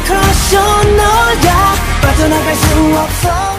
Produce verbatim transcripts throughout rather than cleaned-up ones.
크러쉬 너야 빠져나갈 수 없어.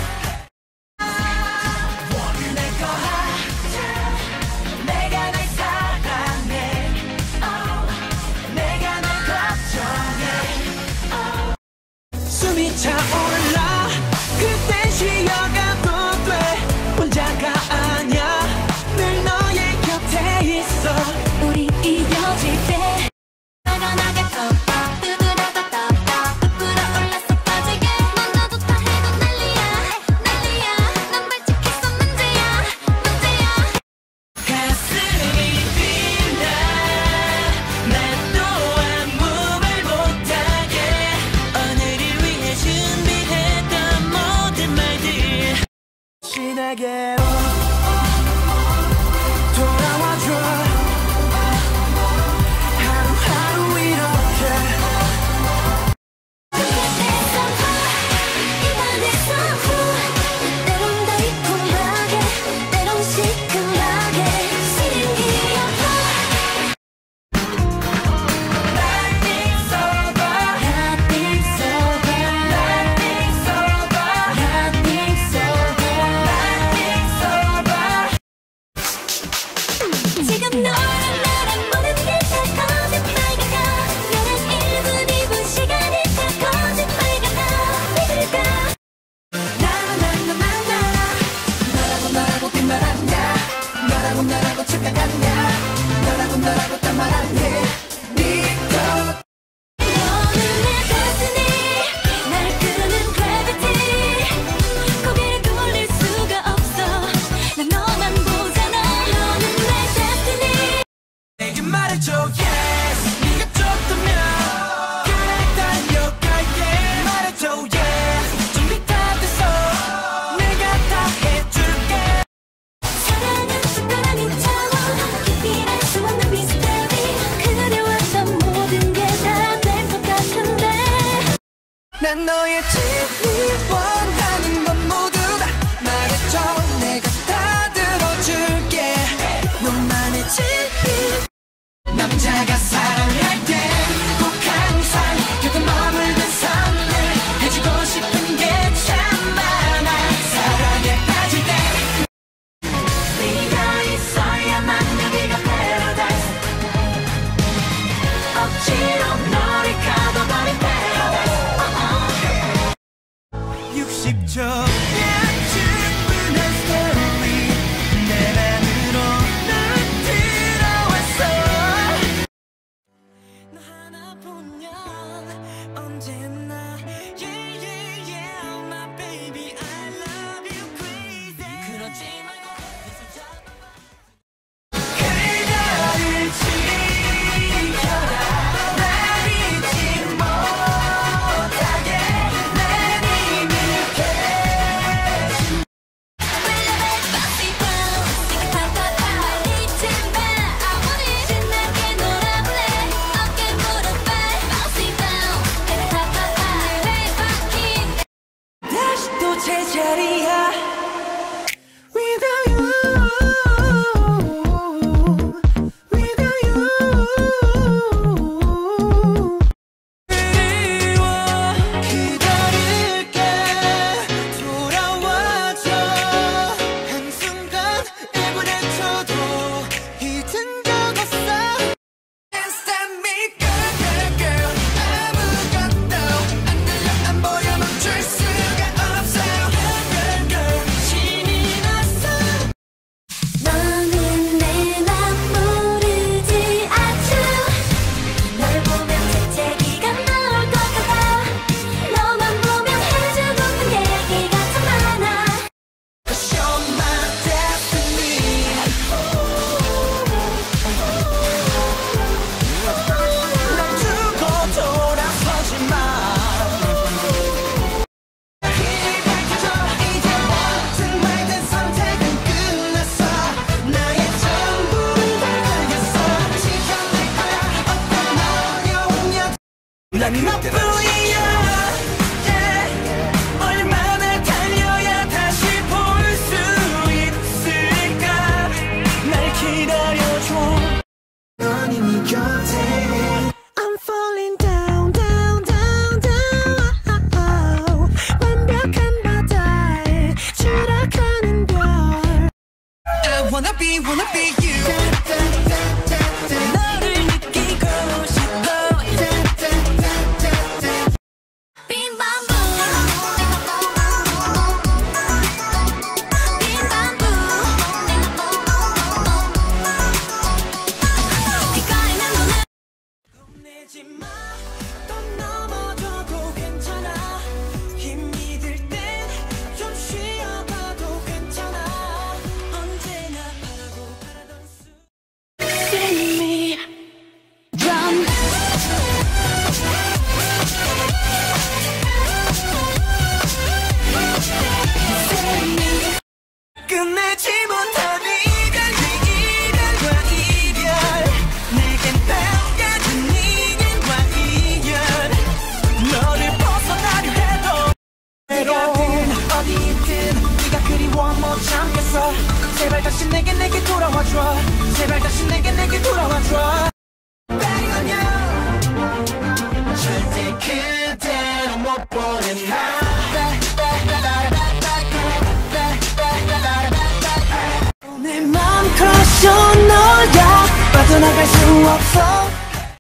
숨이 차올라 그땐 쉬어가도 돼 혼자가 아냐 늘 너의 곁에 있어. 우리 이어질 때 나가나게 톡톡 두드려도 떡떡 부풀어 올랐어 빠지게 넌 나도 다 해도 난리야 난리야 난 발칙했어 문제야 문제야. 가슴이 뛴다 난 또 아무 말 못하게 오늘을 위해 준비했던 모든 말들 신에게로 돌아와줘. 하루하루 이렇게 그때서 이번에서 후 때론 달콤하게 때론 시큼하게 신기해. Nothing sober Nothing sober Nothing sober Nothing sober Nothing sober 지금 너랑 나랑 모든 게 다 거짓말 같아. 너랑 일 분 이 분 시간이 다 거짓말 같아. 믿을까? 나나나나나나 너라고 너라고 뒷말하냐 너라고 너라고 착각하냐 너라고 너라고 딴 말하니 니도 너는 내 destiny 날 끄는 gravity 고개를 돌릴 수가 없어. 난 너만 보잖아. 너는 내 destiny 내게 말해줘 yes 네가 좋다면 그래 달려갈게. 말해줘 yes 준비 다 됐어 내가 다 해줄게. 사랑은 숟가락인 차원 깊이 알 수 없는 미스터리 그려왔던 모든 게 다 될 것 같은데 난 너의 진리 원하는 건 모두 다 말해줘 내가 다 들어줄게. 너만의 진리 남자가 사랑할 때 꼭 항상 곁에 머물던 선을 해주고 싶은 게 참 많아. 사랑에 빠질 때 네가 있어야만 여기가 paradise. 억지로 너를 가둬버린 paradise. 육십 초면 충분한 스토리 내 맘으로는 들어왔어. 너 하나뿐이야 언제나 yeah yeah yeah my baby I love you crazy. 그러지 말고 내 손 잡아봐. 그녀를 지켜라 날 잊지 못하게 내 힘을 깨준 Bouncy bounce 네가 탑탑한 말리지 마. I want it 신나게 놀아볼래. 어깨 무릎 발 Bouncy bounce 내가 탑탑한 내 바퀴 다시 또 제자리야 without you without you. 그리워 기다릴게 돌아와줘. 한순간 일부러쳐도 잊은 적 없어. Instant me girl girl girl 아무것도 안 들려 안 보여 멈출 수가 없어. Girl girl girl 신이 났어. 너는 내 맘 모르지 아주. 널 보면 재채기가 나올 것 같아. 너만 보면 해주고픈 얘기가 참 많아. Cause you're my destiny. 날 두고 돌아서지 마. 힘이 밝혀져 이제 뭐든 말든 선택은 끝났어. 나의 전부를 다 달렸어. 지켜낼 거야 어떤 어려움이야. 난 너뿐이야 yeah. 얼마나 달려야 다시 볼 수 있을까. 날 기다려줘 넌 이미 곁에. I'm falling down down down down be you. 너를 느끼고 싶어. 빈밤부 빈밤부 네가 있는 눈에 겁내지 마. 또 넘어져도 괜찮아. 힘이 들 땐 좀 쉬어가도 괜찮아. 언제나 바라고 바라던 수. Send me drum. 끝내지 못한 이별, 이별과 이별. 내겐 당겨진 이견과 이견. 너를 벗어나려 해도 어디가든 어디든 네가 그리워 못 참겠어. 제발 다시 내게 내게 돌아와줘. 제발 다시 내게 내게 돌아와줘.